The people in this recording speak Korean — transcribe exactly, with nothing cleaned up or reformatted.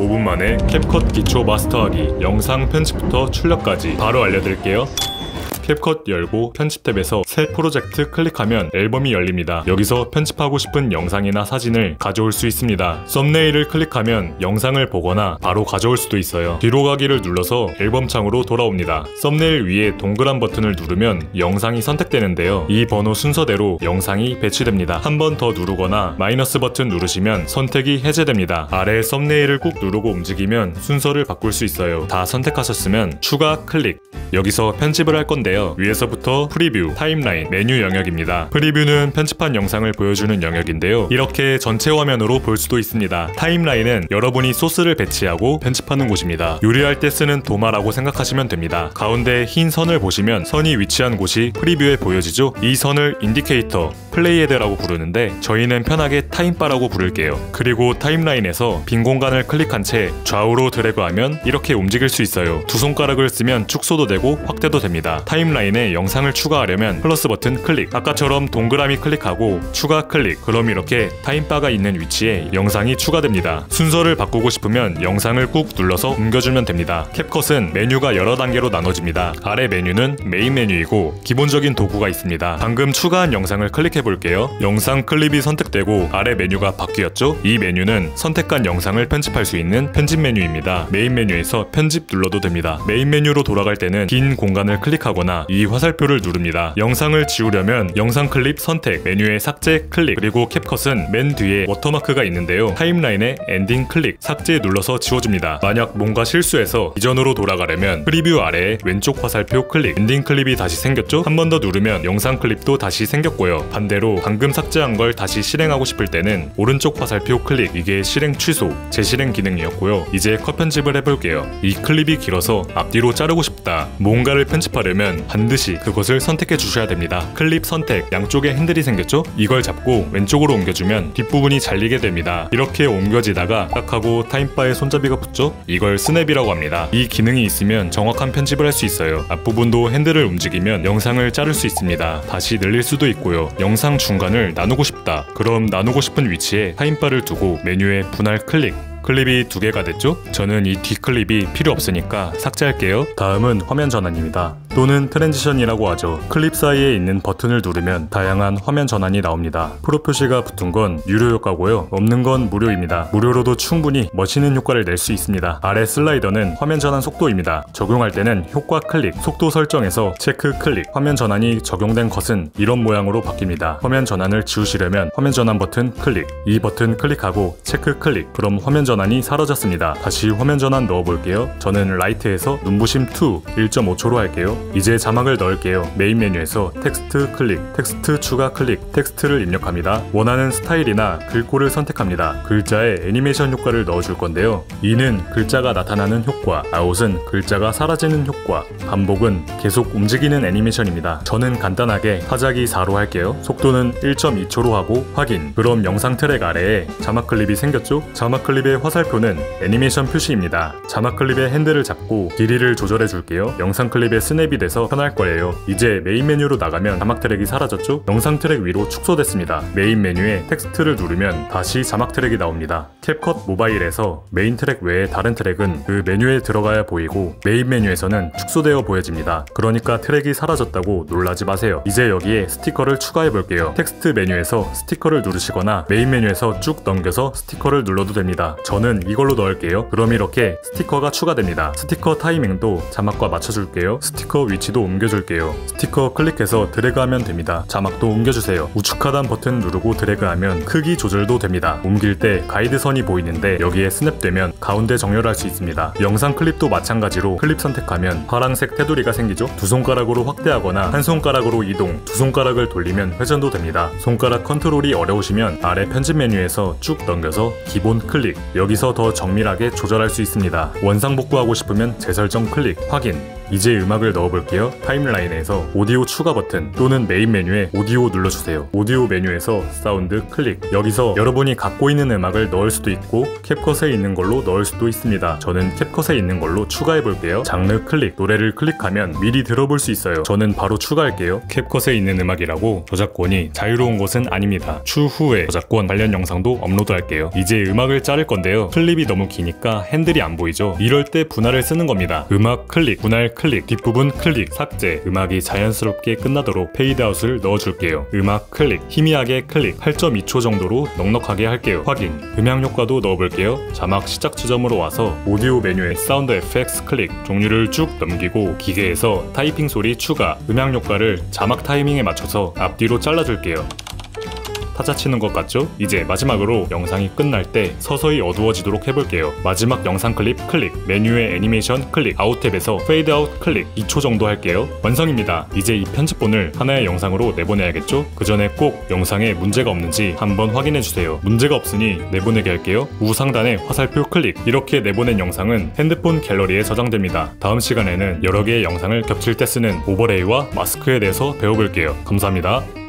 오 분 만에 캡컷 기초 마스터하기, 영상 편집부터 출력까지 바로 알려드릴게요. 캡컷 열고 편집 탭에서 새 프로젝트 클릭하면 앨범이 열립니다. 여기서 편집하고 싶은 영상이나 사진을 가져올 수 있습니다. 썸네일을 클릭하면 영상을 보거나 바로 가져올 수도 있어요. 뒤로 가기를 눌러서 앨범 창으로 돌아옵니다. 썸네일 위에 동그란 버튼을 누르면 영상이 선택되는데요. 이 번호 순서대로 영상이 배치됩니다. 한 번 더 누르거나 마이너스 버튼 누르시면 선택이 해제됩니다. 아래 썸네일을 꾹 누르고 움직이면 순서를 바꿀 수 있어요. 다 선택하셨으면 추가 클릭. 여기서 편집을 할 건데요. 위에서부터 프리뷰, 타임라인, 메뉴 영역입니다. 프리뷰는 편집한 영상을 보여주는 영역인데요. 이렇게 전체 화면으로 볼 수도 있습니다. 타임라인은 여러분이 소스를 배치하고 편집하는 곳입니다. 요리할 때 쓰는 도마라고 생각하시면 됩니다. 가운데 흰 선을 보시면 선이 위치한 곳이 프리뷰에 보여지죠? 이 선을 인디케이터, 플레이헤드라고 부르는데 저희는 편하게 타임바라고 부를게요. 그리고 타임라인에서 빈 공간을 클릭한 채 좌우로 드래그하면 이렇게 움직일 수 있어요. 두 손가락을 쓰면 축소도 되고 확대도 됩니다. 타임라인에 영상을 추가하려면 플러스 버튼 클릭, 아까처럼 동그라미 클릭하고 추가 클릭, 그럼 이렇게 타임바가 있는 위치에 영상이 추가됩니다. 순서를 바꾸고 싶으면 영상을 꾹 눌러서 옮겨주면 됩니다. 캡컷은 메뉴가 여러 단계로 나눠집니다. 아래 메뉴는 메인 메뉴이고 기본적인 도구가 있습니다. 방금 추가한 영상을 클릭해 볼게요. 영상 클립이 선택되고 아래 메뉴가 바뀌었죠? 이 메뉴는 선택한 영상을 편집할 수 있는 편집 메뉴입니다. 메인 메뉴에서 편집 눌러도 됩니다. 메인 메뉴로 돌아갈 때는 긴 공간을 클릭하거나 이 화살표를 누릅니다. 영상을 지우려면 영상 클립 선택, 메뉴에 삭제 클릭, 그리고 캡컷은 맨 뒤에 워터마크가 있는데요. 타임라인에 엔딩 클릭, 삭제 눌러서 지워줍니다. 만약 뭔가 실수해서 이전으로 돌아가려면 프리뷰 아래에 왼쪽 화살표 클릭, 엔딩 클립이 다시 생겼죠? 한 번 더 누르면 영상 클립도 다시 생겼고요. 반대로 방금 삭제한 걸 다시 실행하고 싶을 때는 오른쪽 화살표 클릭, 이게 실행 취소, 재실행 기능이었고요. 이제 컷 편집을 해볼게요. 이 클립이 길어서 앞뒤로 자르고 싶다. 뭔가를 편집하려면 반드시 그것을 선택해 주셔야 됩니다. 클립 선택, 양쪽에 핸들이 생겼죠? 이걸 잡고 왼쪽으로 옮겨주면 뒷부분이 잘리게 됩니다. 이렇게 옮겨지다가 딱 하고 타임바에 손잡이가 붙죠? 이걸 스냅이라고 합니다. 이 기능이 있으면 정확한 편집을 할 수 있어요. 앞부분도 핸들을 움직이면 영상을 자를 수 있습니다. 다시 늘릴 수도 있고요. 영상 중간을 나누고 싶다. 그럼 나누고 싶은 위치에 타임바를 두고 메뉴에 분할 클릭, 클립이 두 개가 됐죠? 저는 이 뒷클립이 필요 없으니까 삭제할게요. 다음은 화면 전환입니다. 또는 트랜지션이라고 하죠. 클립 사이에 있는 버튼을 누르면 다양한 화면 전환이 나옵니다. 프로 표시가 붙은 건 유료 효과고요. 없는 건 무료입니다. 무료로도 충분히 멋있는 효과를 낼 수 있습니다. 아래 슬라이더는 화면 전환 속도입니다. 적용할 때는 효과 클릭, 속도 설정에서 체크 클릭, 화면 전환이 적용된 컷은 이런 모양으로 바뀝니다. 화면 전환을 지우시려면 화면 전환 버튼 클릭, 이 버튼 클릭하고 체크 클릭, 그럼 화면 전환이 사라졌습니다. 다시 화면 전환 넣어볼게요. 저는 라이트에서 눈부심 이 일 점 오 초로 할게요. 이제 자막을 넣을게요. 메인 메뉴에서 텍스트 클릭, 텍스트 추가 클릭, 텍스트를 입력합니다. 원하는 스타일이나 글꼴을 선택합니다. 글자에 애니메이션 효과를 넣어줄 건데요. 인은 글자가 나타나는 효과, 아웃은 글자가 사라지는 효과, 반복은 계속 움직이는 애니메이션입니다. 저는 간단하게 하자기 사로 할게요. 속도는 일 점 이 초로 하고 확인. 그럼 영상 트랙 아래에 자막 클립이 생겼죠? 자막 클립의 화살표는 애니메이션 표시입니다. 자막 클립의 핸들을 잡고 길이를 조절해 줄게요. 영상 클립의 스냅이 돼서 편할 거예요. 이제 메인 메뉴로 나가면 자막 트랙이 사라졌죠? 영상 트랙 위로 축소됐습니다. 메인 메뉴에 텍스트를 누르면 다시 자막 트랙이 나옵니다. 캡컷 모바일에서 메인 트랙 외에 다른 트랙은 그 메뉴에 들어가야 보이고 메인 메뉴에서는 축소되어 보여집니다. 그러니까 트랙이 사라졌다고 놀라지 마세요. 이제 여기에 스티커를 추가해 볼게요. 텍스트 메뉴에서 스티커를 누르시거나 메인 메뉴에서 쭉 넘겨서 스티커를 눌러도 됩니다. 저는 이걸로 넣을게요. 그럼 이렇게 스티커가 추가됩니다. 스티커 타이밍도 자막과 맞춰줄게요. 스티커 위치도 옮겨줄게요. 스티커 클릭해서 드래그하면 됩니다. 자막도 옮겨주세요. 우측 하단 버튼 누르고 드래그하면 크기 조절도 됩니다. 옮길 때 가이드선이 보이는데 여기에 스냅되면 가운데 정렬할 수 있습니다. 영상 클립도 마찬가지로 클립 선택하면 파란색 테두리가 생기죠? 두 손가락으로 확대하거나 한 손가락으로 이동, 두 손가락을 돌리면 회전도 됩니다. 손가락 컨트롤이 어려우시면 아래 편집 메뉴에서 쭉 넘겨서 기본 클릭, 여기서 더 정밀하게 조절할 수 있습니다. 원상복구하고 싶으면 재설정 클릭, 확인. 이제 음악을 넣어볼게요. 타임라인에서 오디오 추가 버튼 또는 메인 메뉴에 오디오 눌러주세요. 오디오 메뉴에서 사운드 클릭. 여기서 여러분이 갖고 있는 음악을 넣을 수도 있고 캡컷에 있는 걸로 넣을 수도 있습니다. 저는 캡컷에 있는 걸로 추가해볼게요. 장르 클릭. 노래를 클릭하면 미리 들어볼 수 있어요. 저는 바로 추가할게요. 캡컷에 있는 음악이라고 저작권이 자유로운 것은 아닙니다. 추후에 저작권 관련 영상도 업로드할게요. 이제 음악을 자를 건데요. 클립이 너무 기니까 핸들이 안 보이죠? 이럴 때 분할을 쓰는 겁니다. 음악 클릭, 분할 클릭, 뒷부분 클릭, 삭제. 음악이 자연스럽게 끝나도록 페이드아웃을 넣어줄게요. 음악 클릭, 희미하게 클릭, 팔 점 이 초 정도로 넉넉하게 할게요. 확인. 음향 효과도 넣어볼게요. 자막 시작 지점으로 와서 오디오 메뉴에 사운드 에펙스 클릭, 종류를 쭉 넘기고 기계에서 타이핑 소리 추가, 음향 효과를 자막 타이밍에 맞춰서 앞뒤로 잘라줄게요. 타자 치는 것 같죠? 이제 마지막으로 영상이 끝날 때 서서히 어두워지도록 해볼게요. 마지막 영상 클립 클릭, 메뉴의 애니메이션 클릭, 아웃 탭에서 페이드 아웃 클릭, 이 초 정도 할게요. 완성입니다. 이제 이 편집본을 하나의 영상으로 내보내야겠죠? 그 전에 꼭 영상에 문제가 없는지 한번 확인해주세요. 문제가 없으니 내보내게 할게요. 우상단에 화살표 클릭. 이렇게 내보낸 영상은 핸드폰 갤러리에 저장됩니다. 다음 시간에는 여러 개의 영상을 겹칠 때 쓰는 오버레이와 마스크에 대해서 배워볼게요. 감사합니다.